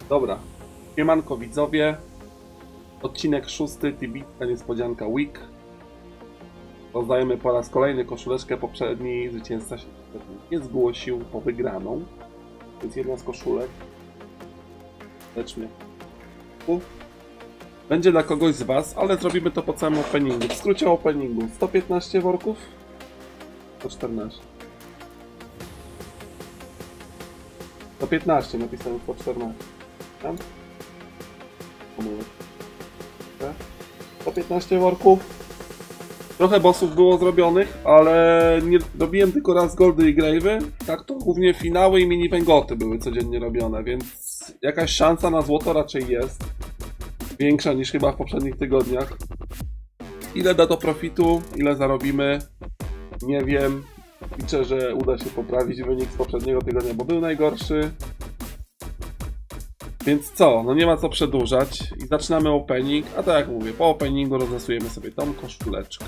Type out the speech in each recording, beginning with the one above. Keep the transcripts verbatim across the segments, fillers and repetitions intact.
Dobra. Siemanko widzowie. Odcinek szósty, Tibicka niespodzianka week. Rozdajemy po raz kolejny koszuleczkę. Poprzedni zwycięzca się nie zgłosił po wygraną. Więc jedna z koszulek. Lecz mnie. Będzie dla kogoś z was, ale zrobimy to po całym openingu. W skrócie openingu. sto piętnaście worków? sto czternaście. sto piętnaście, napisałem sto czternaście. Tam? sto piętnaście worków. Trochę bossów było zrobionych, ale nie robiłem tylko raz goldy i grave'y. Tak to głównie finały i mini węgoty były codziennie robione, więc jakaś szansa na złoto raczej jest. Większa niż chyba w poprzednich tygodniach. Ile da to profitu, ile zarobimy, nie wiem. Liczę, że uda się poprawić wynik z poprzedniego tygodnia, bo był najgorszy. Więc co, no nie ma co przedłużać i zaczynamy opening, a tak jak mówię, po openingu rozlosujemy sobie tą koszuleczkę.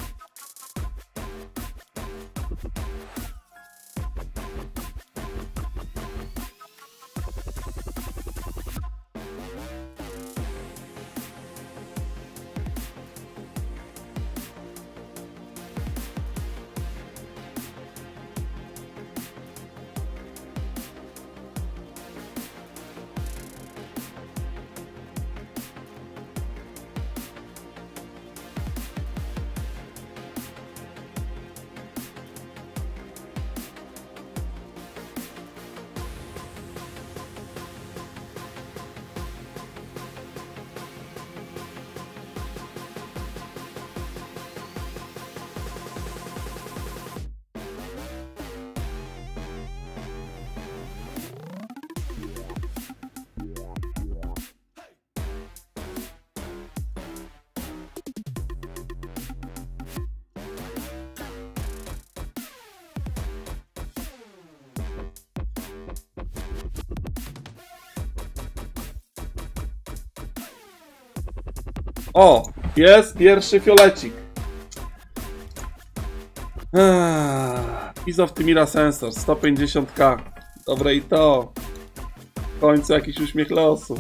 O! Jest pierwszy fiolecik. Piece of Timira Sensor, sto pięćdziesiąt k. Dobre i to. W końcu jakiś uśmiech losu.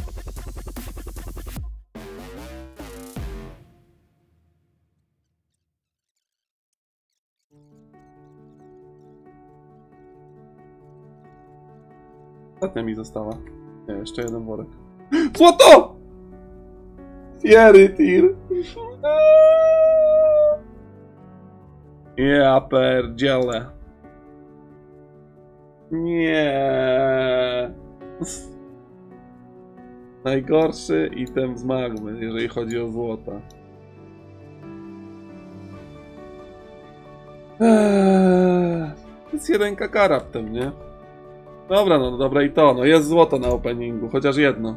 Ostatnia mi została. Nie, jeszcze jeden worek. Złoto! Fiery tir. Ja pierdzielę. Nie. Najgorszy item z magmy, jeżeli chodzi o złota. Eee, to jest jeden kaka raptem, nie? Dobra, no dobra i to. No jest złoto na openingu, chociaż jedno.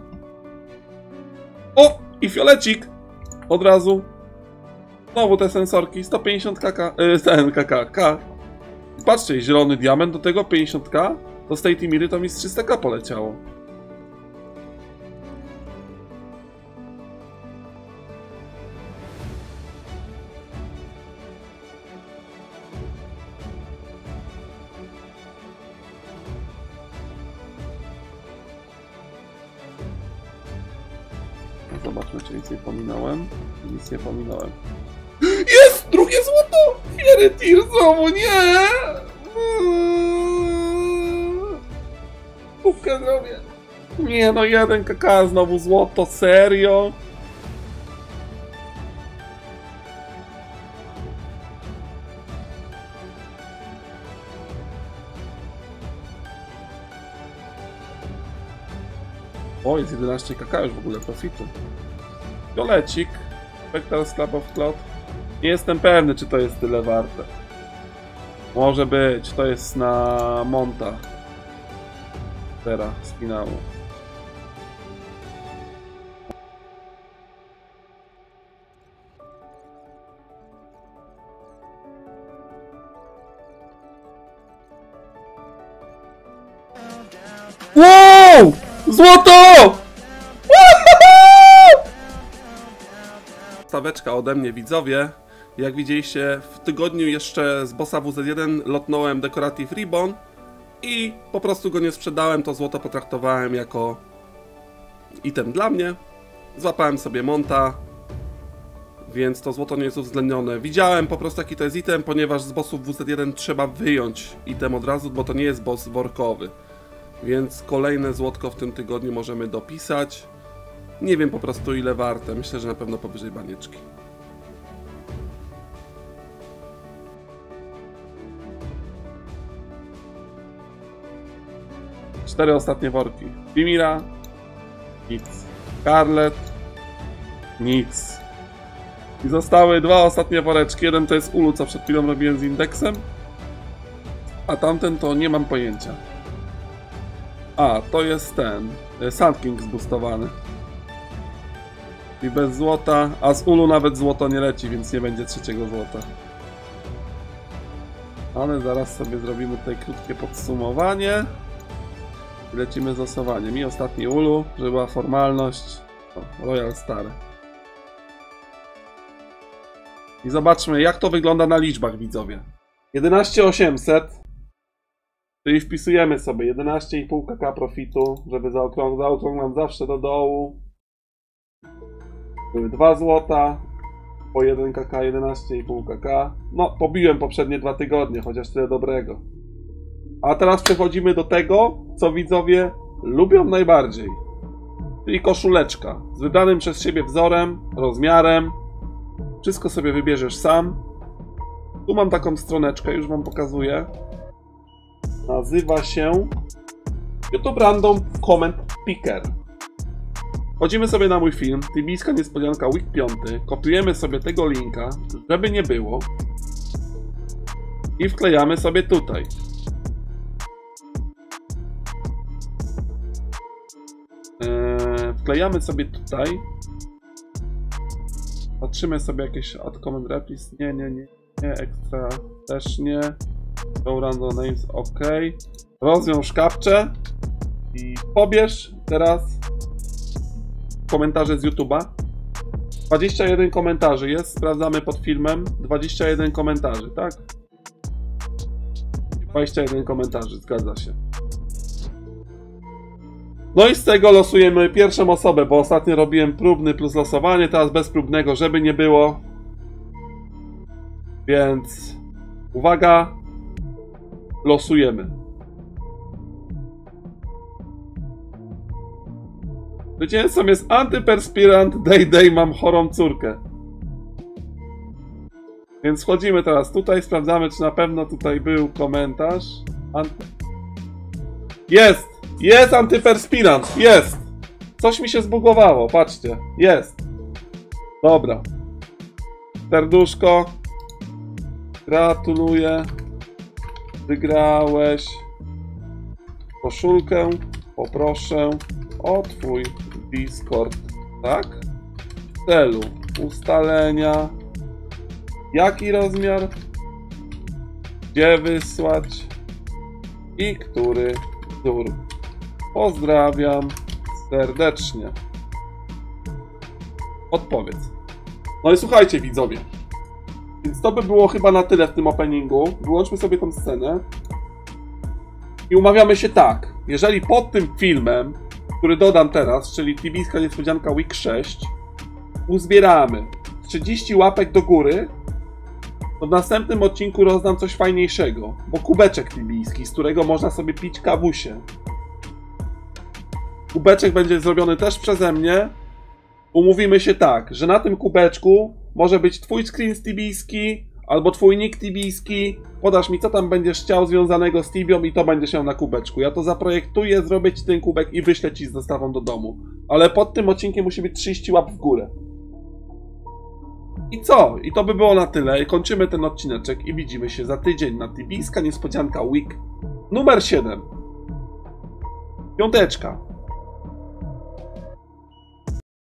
O! I fiolecik! Od razu. Znowu te sensorki. sto pięćdziesiąt k. Yy, ten kk. K. Patrzcie, zielony diament do tego pięćdziesiąt k. To z tej Timiry to mi z trzysta k poleciało. Zobaczmy, czy nic nie pominąłem. Nic nie pominąłem. Jest! Drugie złoto! Fiery tir znowu, nie! Kubkę zrobię. Nie no, jeden kaka, znowu złoto, serio? O, jest jedenaście kaka już w ogóle profitu. Fiolecik. Spectral Club of Cloud. Nie jestem pewny, czy to jest tyle warte. Może być. To jest na Monta. Teraz z finału. Wow! Złoto! Staweczka ode mnie, widzowie. Jak widzieliście, w tygodniu jeszcze z bossa W Z jeden lotnąłem Decorative Ribbon i po prostu go nie sprzedałem, to złoto potraktowałem jako item dla mnie. Złapałem sobie monta, więc to złoto nie jest uwzględnione. Widziałem po prostu jaki to jest item, ponieważ z bossów W Z jeden trzeba wyjąć item od razu, bo to nie jest boss workowy. Więc kolejne złotko w tym tygodniu możemy dopisać. Nie wiem po prostu ile warte, myślę, że na pewno powyżej banieczki. Cztery ostatnie worki. Dimira. Nic. Scarlet. Nic. I zostały dwa ostatnie woreczki. Jeden to jest Ulu, co przed chwilą robiłem z indeksem. A tamten to nie mam pojęcia. A, to jest ten. Sand King zboostowany. I bez złota. A z Ulu nawet złoto nie leci, więc nie będzie trzeciego złota. Ale zaraz sobie zrobimy tutaj krótkie podsumowanie. I lecimy z losowaniem. I ostatni Ulu, żeby była formalność. O, Royal Star. I zobaczmy, jak to wygląda na liczbach, widzowie. jedenaście tysięcy osiemset. Czyli wpisujemy sobie jedenaście i pół kaka profitu, żeby zaokrąg zaokrąglam zawsze do dołu. Były dwa złota. Po jeden kaka, jedenaście i pół kaka. No, pobiłem poprzednie dwa tygodnie, chociaż tyle dobrego. A teraz przechodzimy do tego, co widzowie lubią najbardziej. Czyli koszuleczka. Z wybranym przez siebie wzorem, rozmiarem. Wszystko sobie wybierzesz sam. Tu mam taką stroneczkę, już wam pokazuję. Nazywa się YouTube Random Comment Picker. Wchodzimy sobie na mój film, tybijska niespodzianka week piąty, kopiujemy sobie tego linka, żeby nie było i wklejamy sobie tutaj. Eee, wklejamy sobie tutaj. Patrzymy sobie jakieś add comment replies, nie, nie, nie, nie, extra też nie. Show random names, ok. Rozwiąż kapczę i pobierz teraz komentarze z YouTube'a. dwadzieścia jeden komentarzy jest, sprawdzamy pod filmem. dwadzieścia jeden komentarzy, tak? dwadzieścia jeden komentarzy, zgadza się. No i z tego losujemy pierwszą osobę, bo ostatnio robiłem próbny plus losowanie, teraz bez próbnego, żeby nie było. Więc uwaga, losujemy. Zwycięzcą jest Antyperspirant Day Day, mam chorą córkę. Więc wchodzimy teraz tutaj, sprawdzamy, czy na pewno tutaj był komentarz. Anty... Jest! Jest Antyperspirant! Jest! Coś mi się zbugowało, patrzcie. Jest. Dobra. Serduszko. Gratuluję. Wygrałeś koszulkę. Poproszę o twój Discord, tak? W celu ustalenia jaki rozmiar, gdzie wysłać i który wzór. Pozdrawiam serdecznie. Odpowiedz. No i słuchajcie, widzowie. Więc to by było chyba na tyle w tym openingu. Wyłączmy sobie tą scenę. I umawiamy się tak. Jeżeli pod tym filmem, który dodam teraz, czyli tybijska niespodzianka week sześć, uzbieramy trzydzieści łapek do góry, to w następnym odcinku rozdam coś fajniejszego. Bo kubeczek tybijski, z którego można sobie pić kawusie. Kubeczek będzie zrobiony też przeze mnie. Umówimy się tak, że na tym kubeczku może być twój screen z tybijski, albo twój nick tybijski. Podasz mi, co tam będziesz chciał związanego z Tibią i to będziesz miał na kubeczku. Ja to zaprojektuję, zrobię ci ten kubek i wyślę ci z dostawą do domu. Ale pod tym odcinkiem musi być trzydzieści łap w górę. I co? I to by było na tyle. Kończymy ten odcineczek i widzimy się za tydzień na tybijska niespodzianka week numer siedem. Piąteczka.